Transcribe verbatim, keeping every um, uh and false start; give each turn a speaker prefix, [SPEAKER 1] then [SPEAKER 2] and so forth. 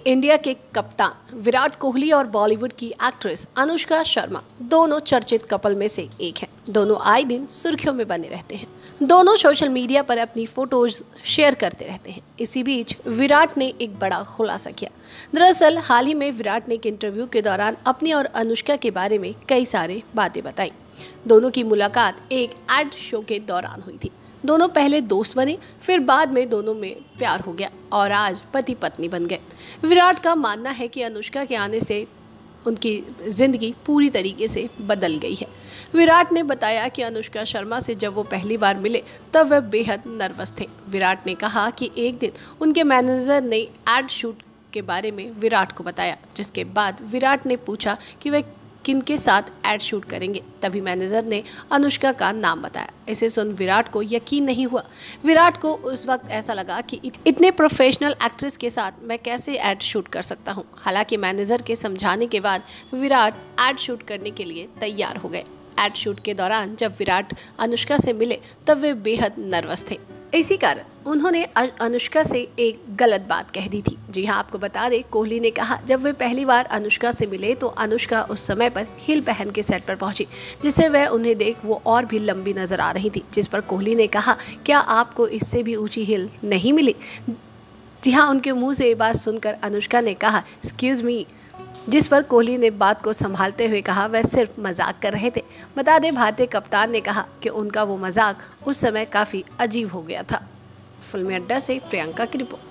[SPEAKER 1] India के कप्तान विराट कोहली और बॉलीवुड की एक्ट्रेस अनुष्का शर्मा दोनों चर्चित कपल में से एक हैं। दोनों आए दिन सुर्खियों में बने रहते हैं। दोनों सोशल मीडिया पर अपनी फोटोज शेयर करते रहते हैं। इसी बीच विराट ने एक बड़ा खुलासा किया। दरअसल हाल ही में विराट ने एक इंटरव्यू के दौरान अपनी और अनुष्का के बारे में कई सारे बातें बताई। दोनों की मुलाकात एक एड शो के दौरान हुई थी। दोनों पहले दोस्त बने, फिर बाद में दोनों में प्यार हो गया और आज पति पत्नी बन गए। विराट का मानना है कि अनुष्का के आने से उनकी जिंदगी पूरी तरीके से बदल गई है। विराट ने बताया कि अनुष्का शर्मा से जब वो पहली बार मिले तब वह बेहद नर्वस थे। विराट ने कहा कि एक दिन उनके मैनेजर ने एड शूट के बारे में विराट को बताया, जिसके बाद विराट ने पूछा कि वह किनके साथ एड शूट करेंगे। तभी मैनेजर ने अनुष्का का नाम बताया। इसे सुन विराट को यकीन नहीं हुआ। विराट को उस वक्त ऐसा लगा कि इतने प्रोफेशनल एक्ट्रेस के साथ मैं कैसे एड शूट कर सकता हूं। हालांकि मैनेजर के समझाने के बाद विराट एड शूट करने के लिए तैयार हो गए। एड शूट के दौरान जब विराट अनुष्का से मिले तब वे बेहद नर्वस थे। इसी कारण उन्होंने अनुष्का से एक गलत बात कह दी थी। जी हाँ, आपको बता दें, कोहली ने कहा जब वे पहली बार अनुष्का से मिले तो अनुष्का उस समय पर हील पहन के सेट पर पहुंची, जिससे वह उन्हें देख वो और भी लंबी नजर आ रही थी। जिस पर कोहली ने कहा, क्या आपको इससे भी ऊंची हील नहीं मिली? जी हाँ, उनके मुंह से ये बात सुनकर अनुष्का ने कहा एक्सक्यूज़ मी, जिस पर कोहली ने बात को संभालते हुए कहा वह सिर्फ मजाक कर रहे थे। बता दें, भारतीय कप्तान ने कहा कि उनका वो मजाक उस समय काफ़ी अजीब हो गया था। फिल्मी अड्डा से प्रियंका की रिपोर्ट।